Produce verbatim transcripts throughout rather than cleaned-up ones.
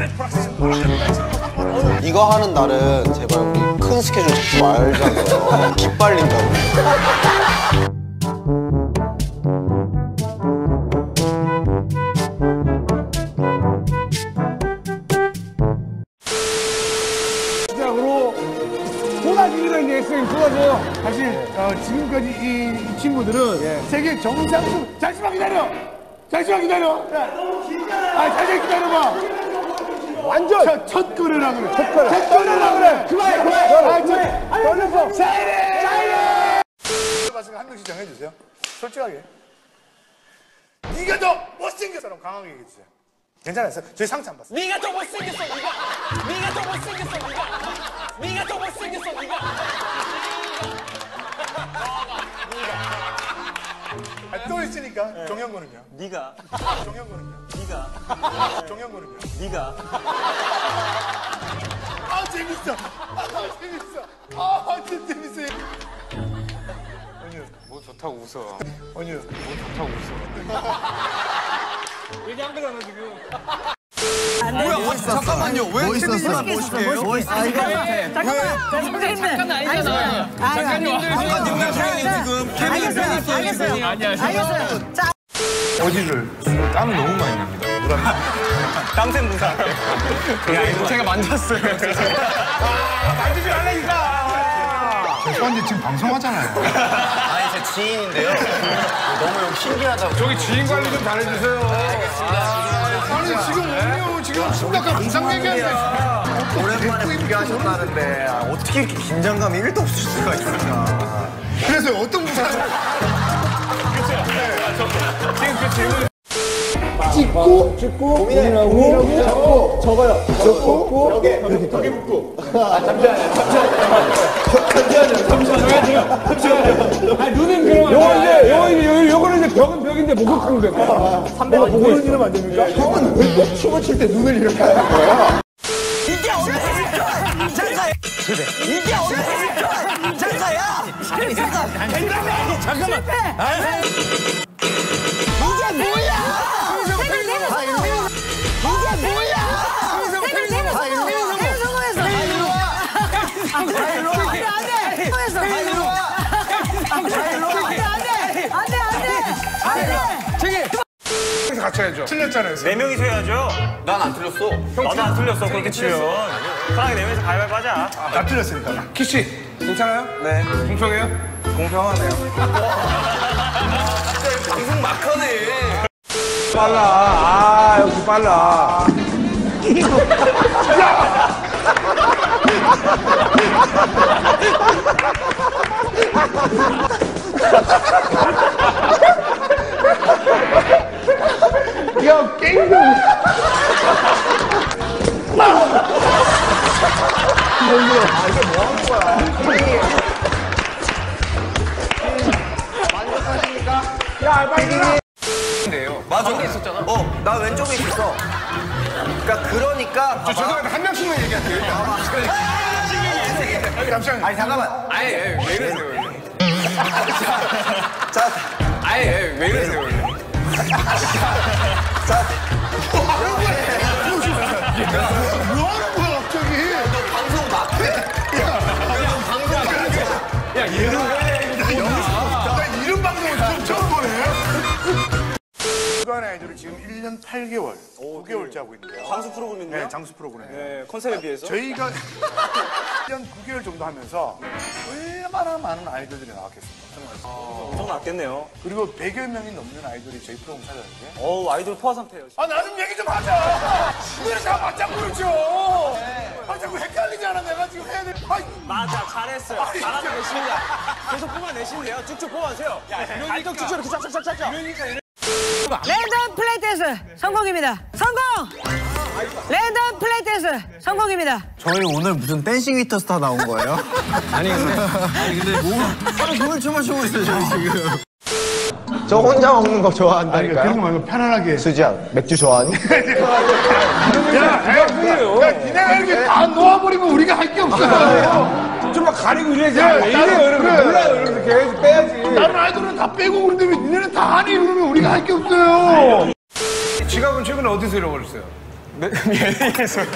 이거 하는 날은 제발 우리 큰 스케줄 잡지 말자고요. 기빨린다고. 시작으로 소나기가 이제 에스엠 쏟아져요. 사실 어, 지금까지 이, 이 친구들은 예. 세계 정상수. 잠시만 기다려. 잠시만 기다려. 야, 너무 길잖아. 아, 잠시만 기다려봐. 완전 첫, 첫 거래라 그래. 첫 거래. 첫 거래라 그래. 그만해, 그만해. 아, 저, 걸렸어. 사이렌! 사이렌! 말씀 한 명씩 정해주세요. 솔직하게. 네가 더 못생겼어라고 강하게 얘기해주세요. 괜찮아요. 저희 상처 안 봤어요. 네가 더 못생겼어, 네가. 네가 더 못생겼어, 네가. 네가 더 못생겼어, 네가. 아, 또 있으니까. 네. 종현군은요? 네가. 종현군은요? 네가. 종현군은요? 네가. 아, 재밌어. 아, 재밌어. 아, 진짜 재밌어요. 원유. 뭐 좋다고 웃어. 원유. 뭐 좋다고 웃어. 얘기한 거잖아 지금. 뭐야? 뭐 잠깐만요. 왜 채민이만 멋있게요? 뭐 있어? 아, 이거 잠깐만. 잠깐 아니잖아. 작가님들 작가님들 지금 알겠어요. 알겠어요. 알겠어요. 자. 어디를? 땀을 너무 많이 납니다. 땀샘 무사. 야 이거 제가 만졌어요. 아, 만지지 말라니까. 죄송한데 지금 방송하잖아요. 아니 제 지인인데요. 너무 신기하다고. 저기 지인 관리 좀 잘해주세요. 알겠습니다. 아니 지금 원유 지금 심각한 부상 얘기하는데. 오랜만에 비교하셨다는데 어떻게 이렇게 긴장감이 일도 없을 수가 있을까? 그래서 어떤 부상? 지금 그 질문. 찍고, 찍고, 고민하고, 고민하고, 잡고, 적어요. 적고, 벽에, 벽에 묶고. 아, 잠시만요, 잠시만요. 잠시만요, 잠시만요. 아, 눈은 그럼. 요거 이제, 요거 이제, 요거는 이제 벽은 벽인데 목욕하면 돼요. 삼배가 보고 있으면 안 됩니까? 형은 왜 춤을 출 때 눈을 이렇게 하는 거야? 이게 어떻게 잠깐. 그래. 이게 어떻게 잠깐야. 잠깐. 잠깐만. 이게 뭐야? 이게 뭐야? 성공했어. 안돼 안돼. 성공했어. 안돼 안돼 안돼. 저기 같이 해야죠. 틀렸잖아요. 네 명이서 해야죠. 난 안 틀렸어. 나도 안 틀렸어. 그렇게 치면. 편하게 네 명이서 가위바위보 하자. 나 틀렸으니까. 키씨 괜찮아요? 네. 공평해요? 공평하네요. 방송 막하네. 빨라. 아 역시 빨라. 야, 게임도. 야, 빨리 일어나! 맞아. 있었잖아. 어, 나 왼쪽에 있었어. 그러니까 그러니까. 저 죄송한데 한 명씩만 얘기할게요. 잠시만요. 아니 잠깐만. 아예 왜 이러세요? 자, 아예 왜 이러세요? 자. 뭐 하는 거야, 갑자기? 너 방송 막해? 야 얘는 나 이런 방송을 좀 처음 보네. 주간 아이돌을 지금 일 년 팔 개월, 구 개월째 하고 있는데요. 장수 프로그램인데요? 네, 장수 프로그램. 네, 컨셉에 비해서. 저희가 일 년 구 개월 정도 하면서 얼마나 많은 아이돌들이 나왔겠습니까? 엄청 낫겠네요. 그리고 백여 명이 넘는 아이돌이 저희 프로그램 찾아왔는데. 어우, 아이돌 포화 상태예요. 아, 나 좀 얘기 좀 하자! 왜 다 맞장구 그러죠? 아, 자꾸 헷갈리잖아, 내가 지금 해야 돼. 아, 맞아, 잘했어요. 잘하는 내시면 계속 뽑아내시면 돼요. 쭉쭉 뽑아주세요. 발등 쭉쭉 이렇게 쫙쫙쫙쫙. 랜덤 플레이 댄스 성공입니다. 성공! 랜덤 플레이 댄스 성공입니다. 저희 오늘 무슨 댄싱 위터 스타 나온 거예요? 아니 근데 아니 근데 뭐 하루 종일 춤을 추고 있어요 저희 지금. 저 혼자 먹는 거 좋아한다니까요. 그런 거 말고 편안하게. 수지야 맥주 좋아하니? 야, 야, 야, 니네가 이렇게 다 놓아버리면 우리가 할 게 없어요. 좀만 가리고 이래야지. 왜 이래요 여러분? 몰라요 여러분 이렇게 해야지 빼야지. 다른 아이돌은 다 빼고 그런데 왜 니네는 다 하니? 그러면 우리가 할 게 없어요. 지갑은 최근에 어디서 잃어버렸어요? 예능에서.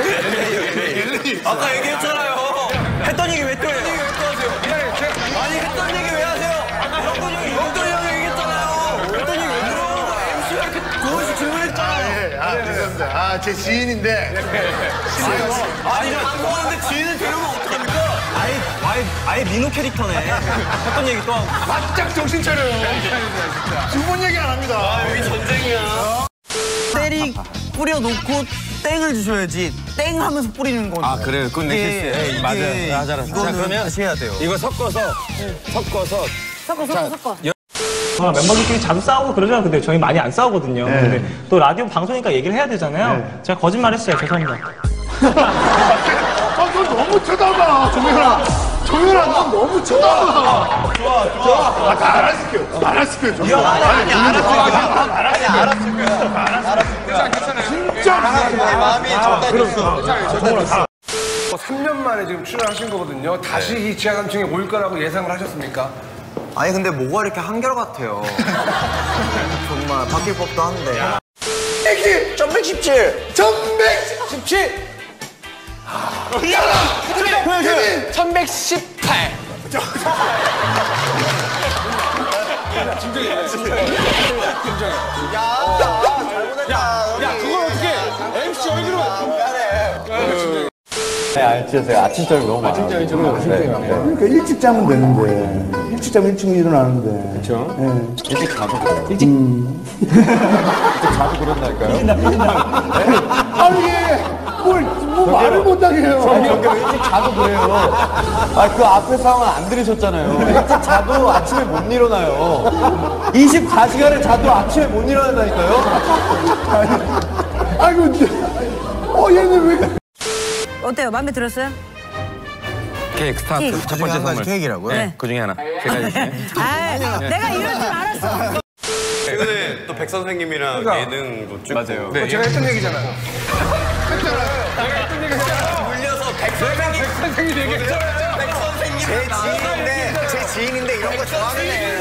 아까 얘기했잖아요. 했던 얘기 왜 또 해요? 아니 했던 얘기 왜 하세요? 아까 형돈이 형이 형돈이 형이 얘기했잖아요. 했던 얘기 왜 들어오는 거야? 엠씨가 이렇게 고은씨 질문했잖아요. 아, 죄송합니다. 아, 제 지인인데. 아니 방송하는데 지인을 데려오면 어떡합니까? 아예 아예 아예 민호 캐릭터네. 했던 얘기 또 하고. 바짝 정신 차려요. 두 번 얘기 안 합니다. 아 여기 전쟁이야. 때리 뿌려놓고 땡을 주셔야지 땡 하면서 뿌리는 건데. 아 그래요? 그건 내 실수예요. 맞아요. 맞아요. 자 그러면 다시 해야 돼요. 이거 섞어서 섞어서 섞어 섞어 섞어. 아, 멤버들끼리 자주 싸우고 그러잖아요. 근데 저희 많이 안 싸우거든요. 근데 또 라디오 방송이니까 얘기를 해야 되잖아요. 제가 거짓말했어요. 죄송합니다. 아, 너 너무 쳐다봐, 정현아. 정현아, 너 너무 쳐다봐. 좋아, 좋아. 아, 다 알아쓸게요. 알아쓸게요, 정현아. 아니, 알아쓸게요. 알아쓸게요. 알아쓸게요. 진짜 마음이 전달됐어. 삼 년 만에 지금 출연하신 거거든요. 다시 이 지하 삼 층에 올 거라고 예상을 하셨습니까? 아니 근데 뭐가 이렇게 한결같아요. 정말 바뀔 법도 한데. 천백십칠. 천백십칠. 미안하. 천백십팔. 야, 그걸 어떻게 엠씨 얼굴로 네, 알죠. 제가 아침잠이 너무 많아요. 그러니까 일찍 자면 되는데. 일찍 자면 일찍 일어나는데. 그렇죠. 네. 일찍 자도 그래요. 일찍 음. 일찍 자도 그런다니까요. 아니, 이게 뭘, 뭐 말을 못하게요. 아니, 일찍 자도 그래요. 아, 그 앞에 상황 안 들으셨잖아요. 일찍 자도 아침에 못 일어나요. 이십사 시간을 자도 아침에 못 일어난다니까요. 아이고, 어, 얘는 왜. 어때요? 마음에 들었어요? 케이크 스타트 케이크. 첫 번째 선물. 케이크라고요? 네. 그 중에 하나. 세 가지 중에. 아, 내가 이럴 줄 알았어. 최근에 또 백 선생님이랑 예능도 찍고 맞아요. 네, 제가 했던 얘기잖아요. 물려서 백 선생님. 백 선생님 얘기했잖아요. 백 선생님. 제 지인인데, 제 지인인데 이런 거 좋아하네.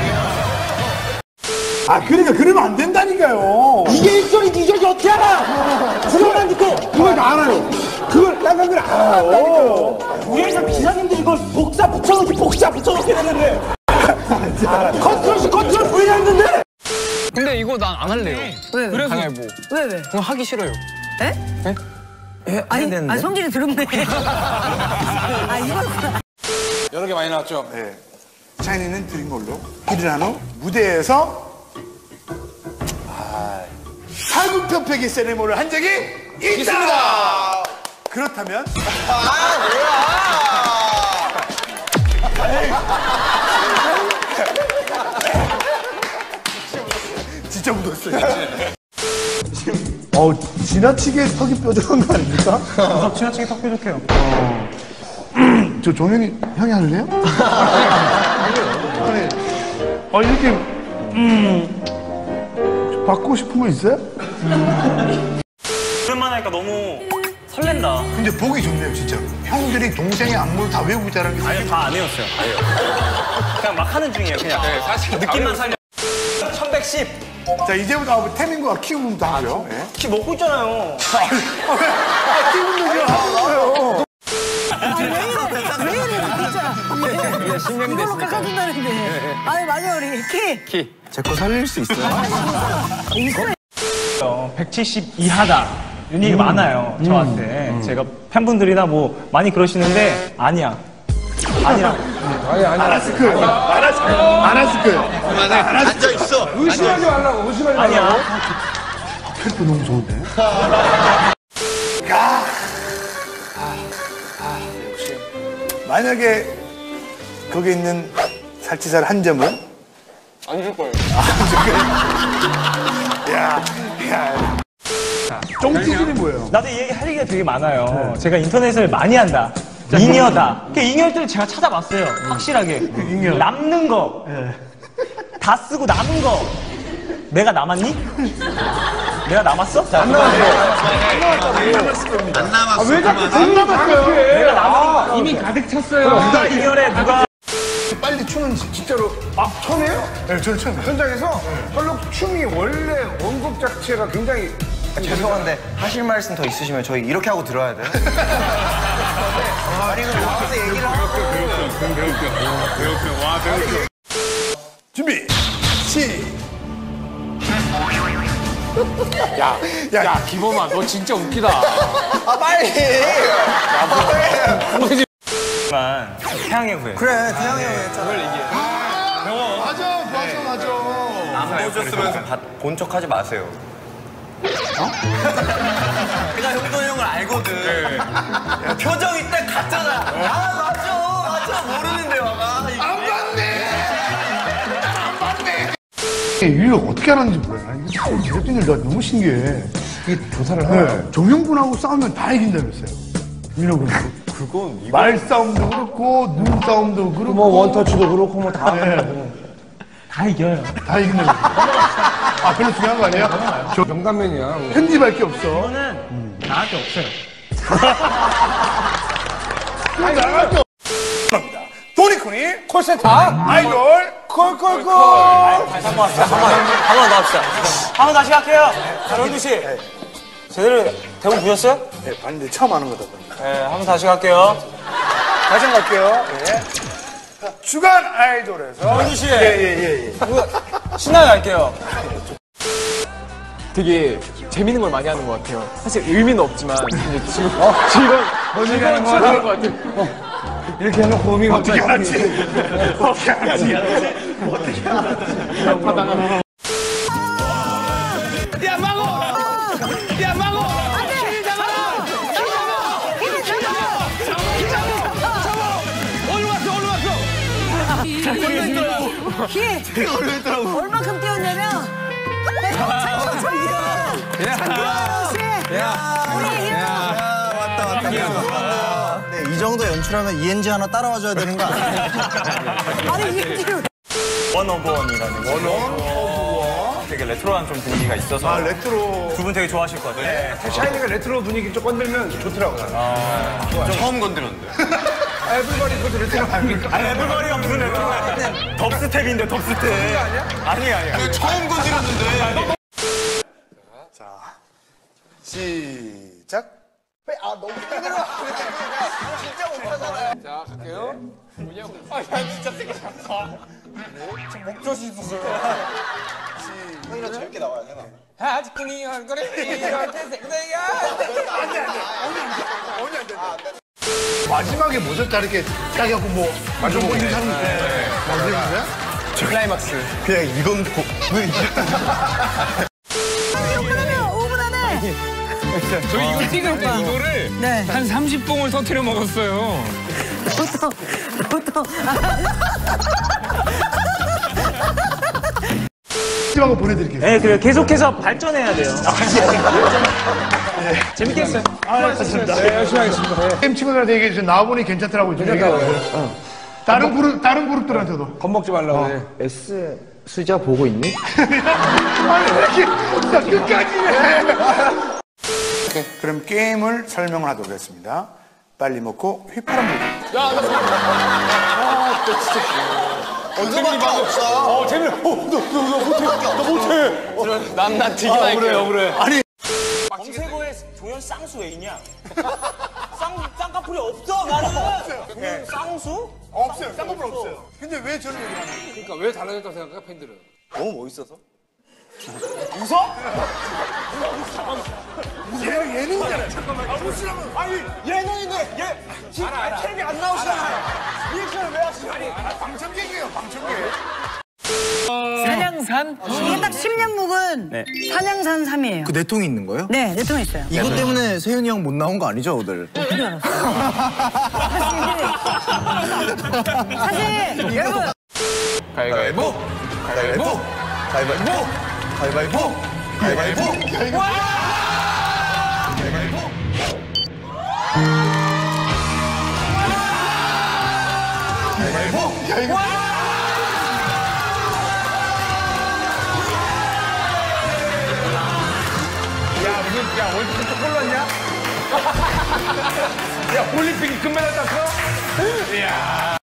아, 그러니까 그러면 안 된다니까요. 이게 일소리지, 이게 어떻게 알아? 그것만 듣고. 그걸 다 알아요. 그걸, 난 그걸 알아요. 위에서 기사님들이 이걸 복사 붙여놓기, 복사 붙여놓기 하는데. 컨트롤, 컨트롤 V 했는데. 근데 이거 난 안 할래요. 왜? 왜? 그래서 뭐 왜 왜? 그거 하기 싫어요. 에? 예, 아니, 되는데. 아니 성질이 드럽네. 아 이거구나. 여러 개 많이 나왔죠? 네. 샤이니는 드린 걸로. 일을 한 후, 무대에서 사극편패기 세레모니를 한 적이 있습니다. 그렇다면 진짜 묻었어요. 어, 지나치게 턱이 뾰족한 거 아닙니까? 어, 지나치게 턱 뾰족해요. 저 종현이 형이 할래요? 아니, 어, 이렇게 음 바꾸고 싶은 거 있어요? 오랜만에 하니까 너무 설렌다. 근데 보기 좋네요, 진짜. 형들이 동생의 안무를 다 외우고 있다는 게 아니, 다 안 외웠어요. 그냥 막 하는 중이에요. 그냥 느낌만 살려. 천백십. 자, 이제부터 한번 태민과 키움도 하고요. 예. 키 먹고 있잖아요. 아, 키움도 이제 하고요. 아니 왜 이래? 왜 이래 진짜. 이걸로 깎아준다는데. 아니 맞아 우리 키. 제 거 살릴 수 있어요? 어, 백칠십 이하다. 이런 얘기 많아요. 저한테. 제가 팬분들이나 뭐 많이 그러시는데 아니야. 아니라. 아니, 아니. 알았을 거예요. 알았을 거예요. 알았을 거예요. 앉아있어. 의심하지 말라고, 의심하지 말라고. 아니야. 펠프 너무 좋은데? 만약에 거기 있는 살치살 한 점은? 안 줄 거예요. 야, 야. 쫑티들이 뭐예요? 나도 이 얘기 할 얘기가 되게 많아요. 제가 인터넷을 많이 한다. 잉여다. 그 잉여들을 제가 찾아봤어요. 확실하게. 남는 거. 다 쓰고 남은 거. 내가 남았니? 내가 남았어? 안 안 남았어. 왜 자꾸 안 남았어요? 내가 남았니? 이미 가득 찼어요. 누가 잉여래, 누가. 빨리 춤은 진짜로 아 처음이에요? 네, 저는 처음이에요. 현장에서 펄럭 춤이 원래 원곡 자체가 굉장히 죄송한데 하실 말씀 더 있으시면 저희 이렇게 하고 들어야 돼요? 아니 그럼 나와서 얘기를 하고. 준비 시. 야, 야, 야, 기범아, 너 진짜 웃기다. 아 빨리. 만 태양의 후예. 그래 태양이 형 했잖아. 그걸 얘기해. 맞아, 맞아, 맞아. 안 보셨으면서 본 척하지 마세요. 어? 내가 형돈이 형을 알거든. 야, 표정이 딱 같잖아. 아 맞아, 맞아 모르는데 와가. 안 봤네. 안 봤네. 일을 어떻게 하는지 몰라. 이게 참 제작진들 나 너무 신기해. 이게 조사를 하면 정영분하고 싸우면 다 이긴다면서요. 민호군. 그건 이거 말싸움도 그렇고 눈싸움도 그렇고 뭐 원터치도 그렇고 뭐 다. 다 이겨요. 다 이긴다면서. 아 별로 중요한 거 아니야? 저 명단면이야. 편집할 게 없어. 이거는 나한테 없어요. 나갈 게 없어. 도니코니 콜센터 아이돌 콜콜콜. 한번 합시다. 한번 더 합시다. 한번 다시 할게요. 정두 씨. 제대로 대본 보셨어요? 네, 봤는데 처음 하는 거다. 네, 한번 다시 갈게요. 다시 한번 갈게요. 예. 자, 주간 아이돌에서 정두 씨. 예예예 예. 신나게 갈게요. 되게 재밌는 걸 많이 하는 것 같아요. 사실 의미는 없지만 근데 지금 지금 어떻게 하는 거야? 것 같아요. 이렇게 해놓고 의미가 어떻게 알았지? 어떻게 알았지? 어떻게 알았지? 야 망고! 야 망고! 길 잡아라! 길 잡아! 길 잡아! 잡아! 어디 왔어? 어디 왔어? 키 얼마큼 뛰었냐면 장기영 씨 우리 히로 왔다 왔다. 네, 이 정도 연출하면 이엔지 하나 따라와줘야 되는 거 아니에요? 아니 이엔지로 원오버원이라는 원 되게 레트로한 좀 분위기가 있어서 아 레트로. 두 분 되게 좋아하실 것 같아요. 샤이니가 레트로 분위기 좀 건들면 좋더라고요. 처음 건드렸는데. 에브리바디 그것도 레트로 아닙니까? 아니, 에블머리가 무슨 레트로야? 덥스텝인데, 덥스텝. 아니야? 아니야, 아니야. 처음 건드렸는데. 시작. 아 너무 힘들어. 진짜 못하잖아요. 자, 갈게요. 형이랑 재밌게 나와야 되나? 아직뿐이 얼굴에 이렇게 생내가 마지막에 뭐죠? 딱 이렇게 딱 해갖고 뭐 맞아 뭐 이렇게 하는 거. 맞아요? 클라이막스. 그냥 이건 고. 오 분 안에 오 분 안에 저 이거 찍을 때 이거를 네 한 삼십 봉을 터트려 먹었어요. 보통 보통 마지막으로 보내드릴게요. 네, 그래 계속해서 발전해야 돼요. 재밌게 했어요. 아, 좋습니다. 네, 열심히 하겠습니다. 게임 친구들한테 얘기해 주세요. 나와보니 괜찮더라고요. 괜찮다고요. 다른 그룹, 다른 그룹들한테도. 겁먹지 말라고 해. S 수자 보고 있니? 아니, 왜 이렇게, 나 끝까지 해. 오케이, 그럼 게임을 설명을 하도록 하겠습니다. 빨리 먹고 휘파람 불기. 그거밖에 없어. 어, 재밌어. 어, 너, 너, 너 못해. 너 못해. 난난 되게 많이 그래, 그래. 아니, 검색어에 종현 쌍수 왜 있냐? 쌍, 쌍꺼풀이 없어, 나는! 종현 쌍수? 없어요. 쌍꺼풀 없어요. 근데 왜 저런 얘기를 하는 거예요? 그러니까 왜 달라졌다고 생각해, 팬들은? 너무 멋있어서. 웃어? 얘, 예능이잖아. 잠깐만. 아, 웃으라면. 아니, 예능인데, 얘, 지금 텔레비 안 나오시잖아요. 리액션을 왜 하시냐고. 아니, 방청객이에요, 방청객. 산양산 이게 딱 십 년 묵은 네. 산양산 삼이에요. 그 내통이 있는 거예요? 네, 내 통에 있어요. 이것 때문에 세윤이 형 못 나온 거 아니죠, 오늘? 어떻게 알았어요? 사실 사실 여러분 가위바위보! 가위바위보! 가위바위보! 가위바위보! 가위바위보! 가위바위보! 가위바위보! 가위바위보! 야, 무슨, 야, 월드컵 또 골랐냐? 야, 올림픽이 금메달 땄어? 이야.